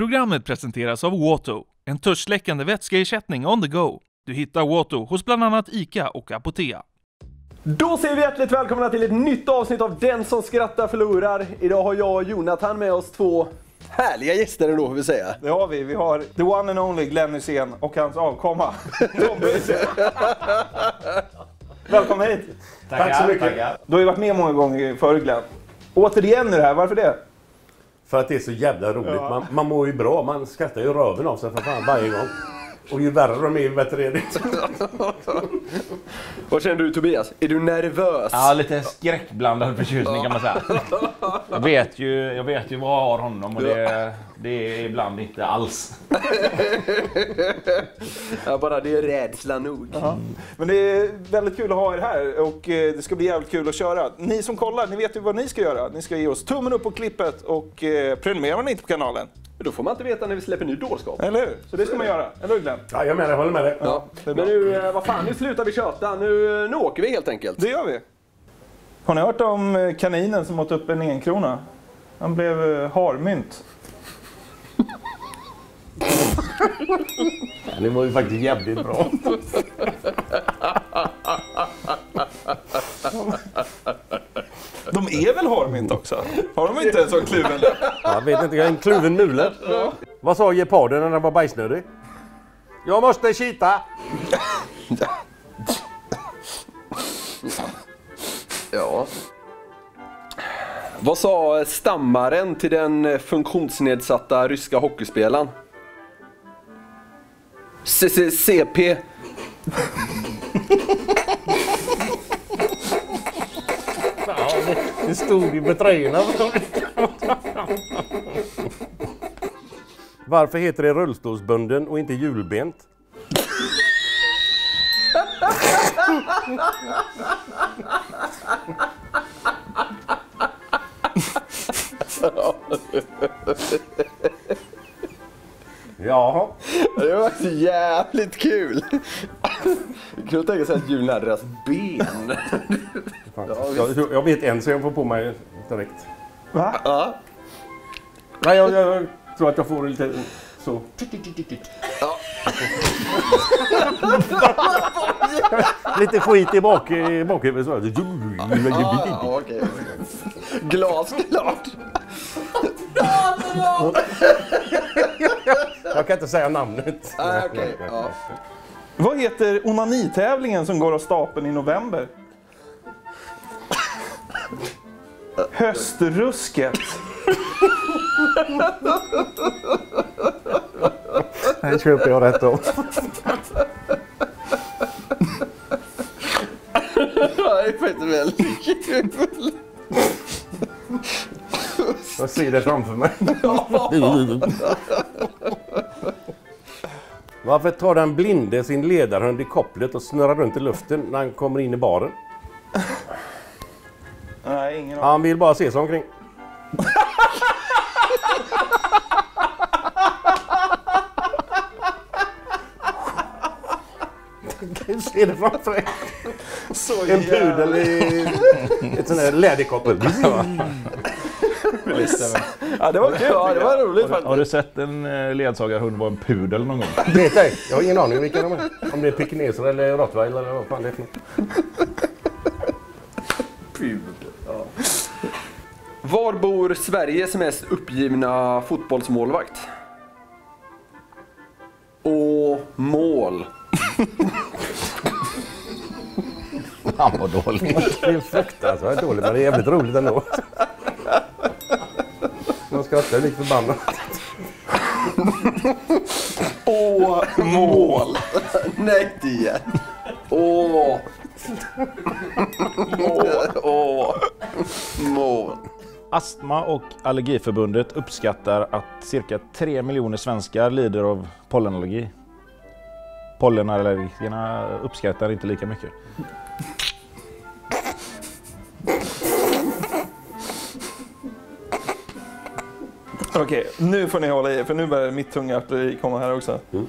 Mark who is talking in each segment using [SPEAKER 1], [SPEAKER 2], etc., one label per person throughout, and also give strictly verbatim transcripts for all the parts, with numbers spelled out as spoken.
[SPEAKER 1] Programmet presenteras av Watto, en törstsläckande vätskeersättning on the go. Du hittar Watto hos bland annat ICA och Apotea.
[SPEAKER 2] Då säger vi hjärtligt välkomna till ett nytt avsnitt av Den som skrattar förlorar. Idag har jag och Jonathan med oss två härliga gäster ändå, får vi säga.
[SPEAKER 3] Det har vi. Vi har the one and only Glenn Hysén och hans avkomma. Välkommen hit.
[SPEAKER 4] Tackar,
[SPEAKER 3] Tack så mycket.
[SPEAKER 4] Tackar.
[SPEAKER 3] Du har ju varit med många gånger förr, Glenn. Återigen är det här. Varför det?
[SPEAKER 4] För att det är så jävla roligt.
[SPEAKER 3] Ja.
[SPEAKER 4] Man, man mår ju bra. Man skrattar ju röven av sig för fan varje gång. Och ju värre de är, ju bättre är det.
[SPEAKER 2] Vad känner du, Tobias? Är du nervös?
[SPEAKER 5] Ja, lite skräckblandad förtjusning kan man säga. Jag vet ju, jag vet ju vad jag har honom och det, det är ibland inte alls.
[SPEAKER 2] Ja, bara det är rädsla nog.
[SPEAKER 3] Ja. Men det är väldigt kul att ha er här och eh, det ska bli jävligt kul att köra. Ni som kollar, ni vet ju vad ni ska göra. Ni ska ge oss tummen upp på klippet och eh, prenumererar ni inte på kanalen.
[SPEAKER 2] Men då får man inte veta när vi släpper ny dårskap.
[SPEAKER 3] Eller hur? Så det ska man göra. Eller hur, Glenn?
[SPEAKER 4] Ja, jag menar, jag håller med dig.
[SPEAKER 2] Ja. Men nu, eh, vad fan, nu slutar vi köta. Nu, nu åker vi helt enkelt.
[SPEAKER 3] Det gör vi. Har ni hört om eh, kaninen som åt upp en enkrona? Han blev eh, harmynt.
[SPEAKER 4] Det var ju faktiskt jävligt bra.
[SPEAKER 3] De är väl harmynt också? Har de inte en sån kluven?
[SPEAKER 4] Jag vet inte, jag är en kluven mule. Ja. Vad sa geparden när den var bajsnödig? Jag måste skita!
[SPEAKER 2] Ja. Vad sa stammaren till den funktionsnedsatta ryska hockeyspelaren? C C C P.
[SPEAKER 4] Ja, det, det stod ju på tröjorna. Varför heter det rullstolsbunden och inte hjulbent? Jaha.
[SPEAKER 2] Det var faktiskt jävligt kul. Vi kunde tänka sig att hjulen hade deras ben.
[SPEAKER 4] jag, jag vet en så jag får på mig direkt.
[SPEAKER 3] Va?
[SPEAKER 2] Ja.
[SPEAKER 4] Nej, jag, jag tror att jag får lite så.
[SPEAKER 2] Ja.
[SPEAKER 4] Lite skit i bak i bakhuvudet så.
[SPEAKER 2] Ah, okej. Glasklart.
[SPEAKER 4] Jag kan inte säga namnet.
[SPEAKER 2] Ah, okej. Ja.
[SPEAKER 3] Vad heter onanitävlingen som går av stapeln i november? Höstrusket.
[SPEAKER 4] Det köper jag rätt av.
[SPEAKER 2] Det är faktiskt väldigt kul.
[SPEAKER 4] Jag ser det framför mig. Varför tar den blinde sin ledarhund i kopplet och snurrar runt i luften när han kommer in i baren?
[SPEAKER 3] Nej, ingen aning.
[SPEAKER 4] Han vill bara se sig omkring. Du ser det framför dig.
[SPEAKER 3] Så
[SPEAKER 4] En pudel i ett sånt här läderkoppel.
[SPEAKER 3] Ja, det var kul.
[SPEAKER 2] Ja, det var roligt faktiskt.
[SPEAKER 5] Har du sett en eh, ledsagarhund vara en pudel någon gång?
[SPEAKER 4] Vet jag, jag har ingen aning vilka de är. Om det är pekineser eller rottweiler eller vad fan det är för
[SPEAKER 2] Ja. Var bor Sveriges mest uppgivna fotbollsmålvakt? Och mål.
[SPEAKER 4] Han var dålig. Det är fruktansvärt dåligt, men det är jävligt roligt ändå. Man skrattar lite förbannat.
[SPEAKER 3] Åh, mål.
[SPEAKER 2] Nej, det. Åh. Åh. Mål.
[SPEAKER 5] Astma- och allergiförbundet uppskattar att cirka tre miljoner svenskar lider av pollenallergi. Pollenallergikerna uppskattar inte lika mycket.
[SPEAKER 3] Okej, nu får ni hålla i, för nu börjar mitt tunga artilleri komma här också.
[SPEAKER 4] Mm.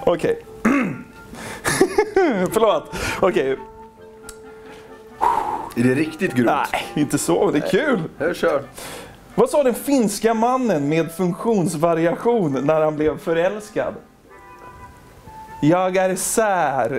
[SPEAKER 3] Okej. Förlåt. Okej.
[SPEAKER 2] Är det riktigt grovt?
[SPEAKER 3] Nej, inte så. Det är kul.
[SPEAKER 2] Jag kör.
[SPEAKER 3] Vad sa den finska mannen med funktionsvariation när han blev förälskad? Jag är sär.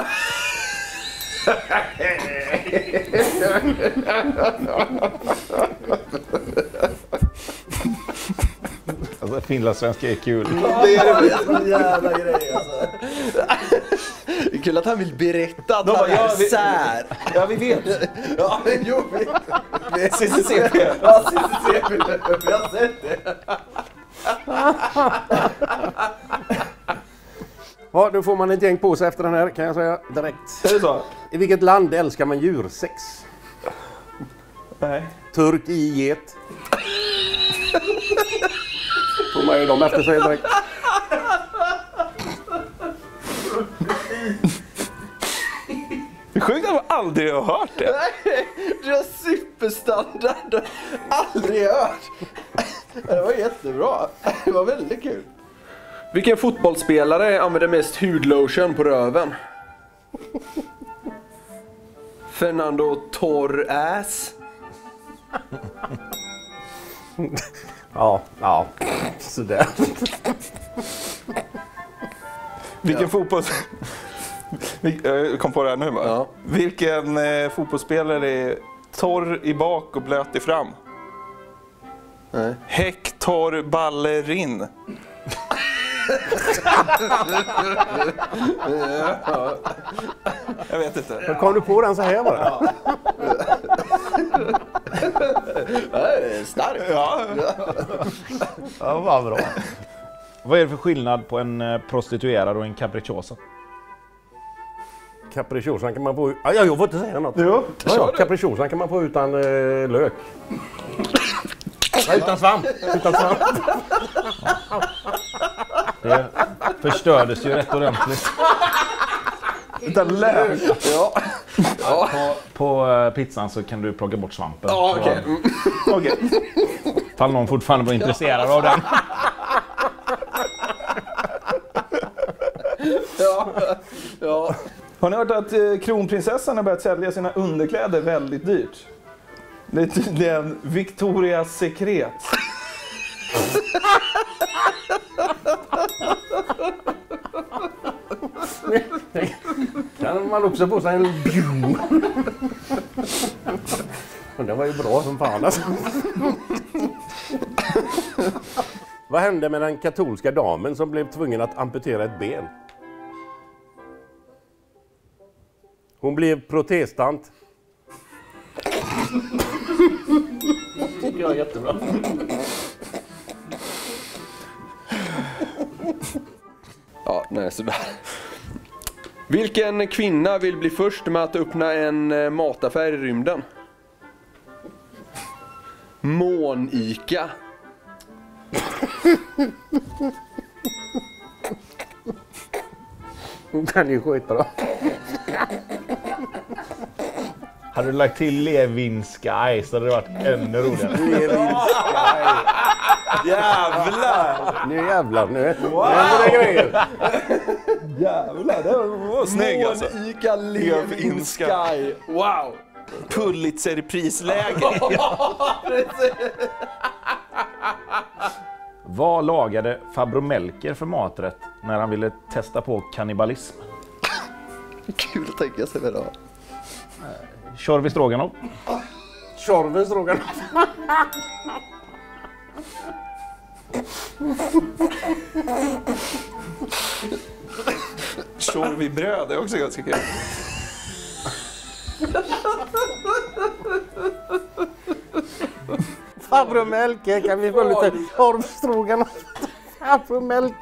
[SPEAKER 5] Alltså, finlandssvenska är kul.
[SPEAKER 2] Det är en jävla grej alltså. Det är kul att han vill berätta att
[SPEAKER 3] De
[SPEAKER 2] han
[SPEAKER 3] bara, ja,
[SPEAKER 2] är
[SPEAKER 3] vi-
[SPEAKER 2] sär.
[SPEAKER 3] Ja, vi vet.
[SPEAKER 2] Ja, men jo, vi... vi
[SPEAKER 3] C C C P.
[SPEAKER 2] Ja, C C C P. Vi har sett det.
[SPEAKER 4] Ja, då får man ett gäng på sig efter den här kan jag säga direkt.
[SPEAKER 3] Är det så?
[SPEAKER 4] I vilket land älskar man djursex?
[SPEAKER 3] Nej.
[SPEAKER 4] Turk i get. Får man ju dem efter sig direkt.
[SPEAKER 3] Det är sjukt att man aldrig har hört det.
[SPEAKER 2] Nej, det är superstandard. Aldrig hört. Det var jättebra. Det var väldigt kul. Vilken fotbollsspelare använder mest hudlotion på röven? Fernando Torres.
[SPEAKER 4] Ja, ja. Sådär.
[SPEAKER 3] Vilken fotbolls... Vil- Jag kom på det här nu va?
[SPEAKER 2] Ja.
[SPEAKER 3] Vilken eh, fotbollsspelare är torr i bak och blöt i fram?
[SPEAKER 2] Nej.
[SPEAKER 3] Hector Ballerin. Jag vet inte.
[SPEAKER 4] Kom du på den så här bara?
[SPEAKER 2] Stark.
[SPEAKER 3] Ja.
[SPEAKER 5] Ja, vad bra. Vad är det för skillnad på en eh, prostituerad och en capricciosa?
[SPEAKER 4] Capricciosan kan man få ut... Ja, jag får inte säga något.
[SPEAKER 3] Jo,
[SPEAKER 4] Ja, ja, capricciosan kan man få utan eh, lök. Nej, utan svamp. Utan svamp.
[SPEAKER 5] Det förstördes ju rätt ordentligt.
[SPEAKER 3] utan lök.
[SPEAKER 2] Ja. Ja.
[SPEAKER 5] På, på eh, pizzan så kan du plocka bort svampen.
[SPEAKER 2] Ja, okej.
[SPEAKER 5] Så,
[SPEAKER 2] Mm.
[SPEAKER 3] Okej.
[SPEAKER 5] Fall någon fortfarande var intresserad av den.
[SPEAKER 2] Ja. Ja.
[SPEAKER 3] Har ni hört att eh, kronprinsessan har börjat sälja sina underkläder väldigt dyrt? Det är tydligen Victoria's Secret.
[SPEAKER 4] Kan man också få sig en bjum. Det var ju bra som fan alltså. Vad hände med den katolska damen som blev tvungen att amputera ett ben? Hon blev protestant. Tycker jag är jättebra.
[SPEAKER 2] Ja, nej, sådär. Vilken kvinna vill bli först med att öppna en eh, mataffär i rymden? Monica.
[SPEAKER 4] Hon kan ju skita då.
[SPEAKER 5] Hade du lagt till Levinskaj så hade det varit ännu roligare.
[SPEAKER 3] Jävlar!
[SPEAKER 4] Nu jävlar, nu är wow. det grejer.
[SPEAKER 3] Jävlar, det var snygg alltså.
[SPEAKER 2] Monica Lewinsky. Wow.
[SPEAKER 3] Pulitzer-prisläge.
[SPEAKER 5] Vad lagade Farbror Melker för maträtt när han ville testa på kannibalism?
[SPEAKER 2] Kul att tänka sig det då.
[SPEAKER 5] Tjorvi stroganoff.
[SPEAKER 4] Tjorven frågan.
[SPEAKER 3] Tjorvi-bröd är också ganska kul.
[SPEAKER 4] Farbror Melker, kan vi få lite korvstroganoff? Farbror Melker.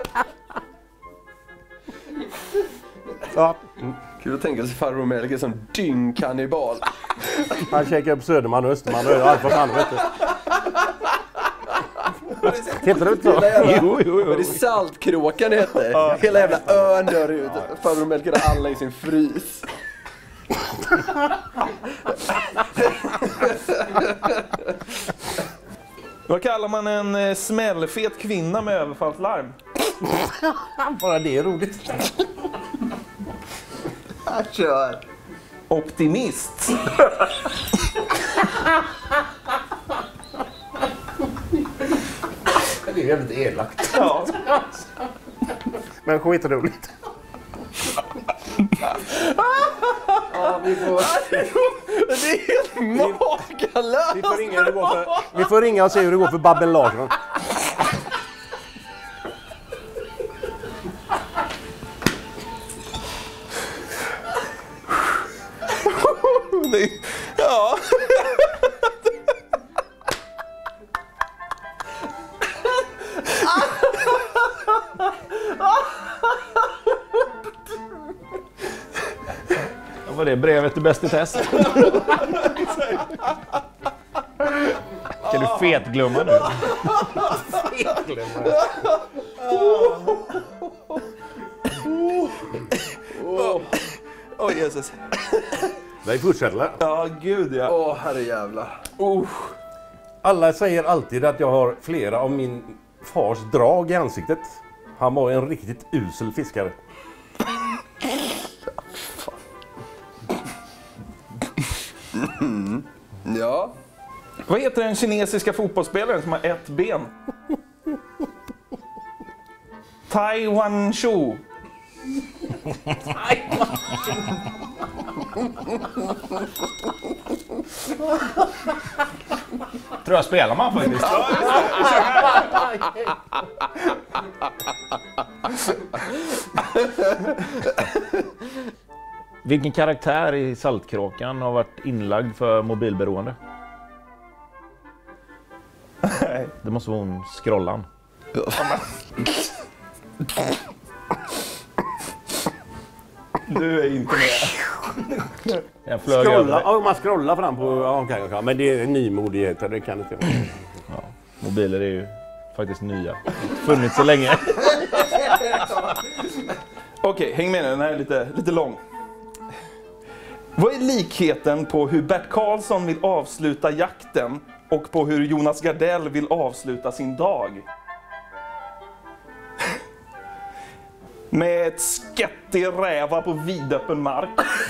[SPEAKER 4] Ja,
[SPEAKER 2] Kul att tänka sig farbror Melker som dyngkannibal.
[SPEAKER 4] han käkar upp Söderman och Österman och allt vad fan vet du. Heter det inte så?
[SPEAKER 2] Jo, jo, jo. Det är Saltkråkan det heter. Hela jävla ön dör ut. Farbror Melker har alla i sin frys.
[SPEAKER 3] Vad kallar man en eh, smällfet kvinna med överfallslarm?
[SPEAKER 4] Bara det är roligt.
[SPEAKER 2] Jag kör.
[SPEAKER 3] optimist.
[SPEAKER 4] Det är väldigt elakt.
[SPEAKER 3] Ja.
[SPEAKER 4] Men skitroligt.
[SPEAKER 2] Ja, vi får... Det är helt makalöst!
[SPEAKER 4] Vi får ringa, hur det går för, vi får ringa och se hur det går för Babben Larsson.
[SPEAKER 3] Det, ja.
[SPEAKER 5] Vad var det? Brevet till Bäst i test? Ska du fetglömma nu?
[SPEAKER 4] Fetglömma.
[SPEAKER 3] Åh, oh, Jesus.
[SPEAKER 4] Vi fortsätter.
[SPEAKER 3] Ja, gud ja.
[SPEAKER 2] Åh, herrejävlar.
[SPEAKER 3] Oh.
[SPEAKER 4] Alla säger alltid att jag har flera av min fars drag i ansiktet. Han var en riktigt usel fiskare.
[SPEAKER 2] Mm. Ja.
[SPEAKER 3] Vad heter den kinesiska fotbollsspelaren som har ett ben? Taiwan Shu.
[SPEAKER 5] Tror jag spelar man faktiskt. Vilken karaktär i Saltkråkan har varit inlagd för mobilberoende? Det måste vara hon Scrollan.
[SPEAKER 3] Du är inte med.
[SPEAKER 5] Jag flög
[SPEAKER 4] Scrolla,
[SPEAKER 5] över.
[SPEAKER 4] ja, man scrollar fram på... Ja, okay, okay. Men det är en nymodighet, det kan inte vara.
[SPEAKER 5] Ja, mobiler är ju faktiskt nya. Funnits så länge.
[SPEAKER 3] Okej, häng med nu. Den här är lite, lite lång. Vad är likheten på hur Bert Karlsson vill avsluta jakten och på hur Jonas Gardell vill avsluta sin dag? Med ett skett i räva på vidöppen mark.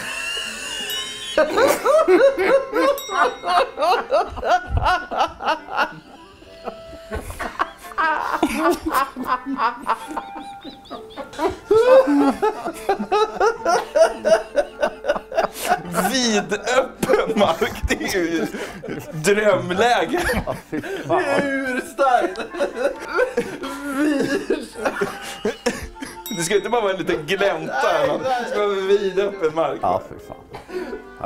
[SPEAKER 3] Vidöppen mark, det är ju drömläge.
[SPEAKER 2] Urstarkt!
[SPEAKER 3] Det ska inte bara vara en liten glänta, det ska vara vidöppen mark.
[SPEAKER 4] Ja, för fan.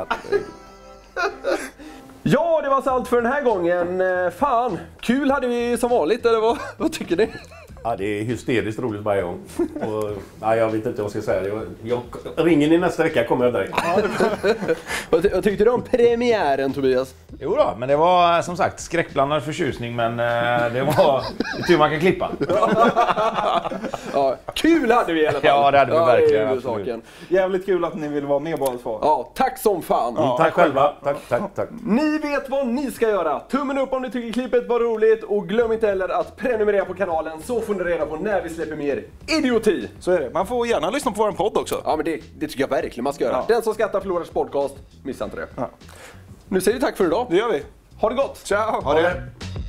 [SPEAKER 2] Ja, det var så allt för den här gången. Fan, kul hade vi som vanligt, eller vad, vad tycker ni?
[SPEAKER 4] Ja, det är hysteriskt roligt varje gång. Och, ja, jag vet inte vad jag ska säga. Jag, jag, ringer ni nästa vecka kommer jag direkt.
[SPEAKER 2] Vad, ty- vad tyckte du om premiären, Tobias?
[SPEAKER 5] Jo då, men det var som sagt skräckblandad förtjusning, men eh, det var tur man kan klippa.
[SPEAKER 2] Ja, kul hade vi i alla fall.
[SPEAKER 5] Ja, det hade vi verkligen,
[SPEAKER 2] det är
[SPEAKER 5] absolut.
[SPEAKER 2] saken.
[SPEAKER 3] Jävligt kul att ni vill vara med båda två.
[SPEAKER 2] Ja, tack som fan.
[SPEAKER 4] Mm, tack själva. Tack, tack, tack.
[SPEAKER 2] Ni vet vad ni ska göra. Tummen upp om ni tycker klippet var roligt och glöm inte heller att prenumerera på kanalen så får ni reda på när vi släpper mer idioti.
[SPEAKER 3] Så är det. Man får gärna lyssna på vår podd också.
[SPEAKER 2] Ja, men det, det tycker jag verkligen man ska göra.
[SPEAKER 3] Ja.
[SPEAKER 2] Den som skattar förlorar podcast. Missa inte det.
[SPEAKER 3] Ja.
[SPEAKER 2] Nu säger vi tack för idag.
[SPEAKER 3] Det gör vi.
[SPEAKER 2] Ha det gott.
[SPEAKER 3] Ciao!
[SPEAKER 4] Ha det.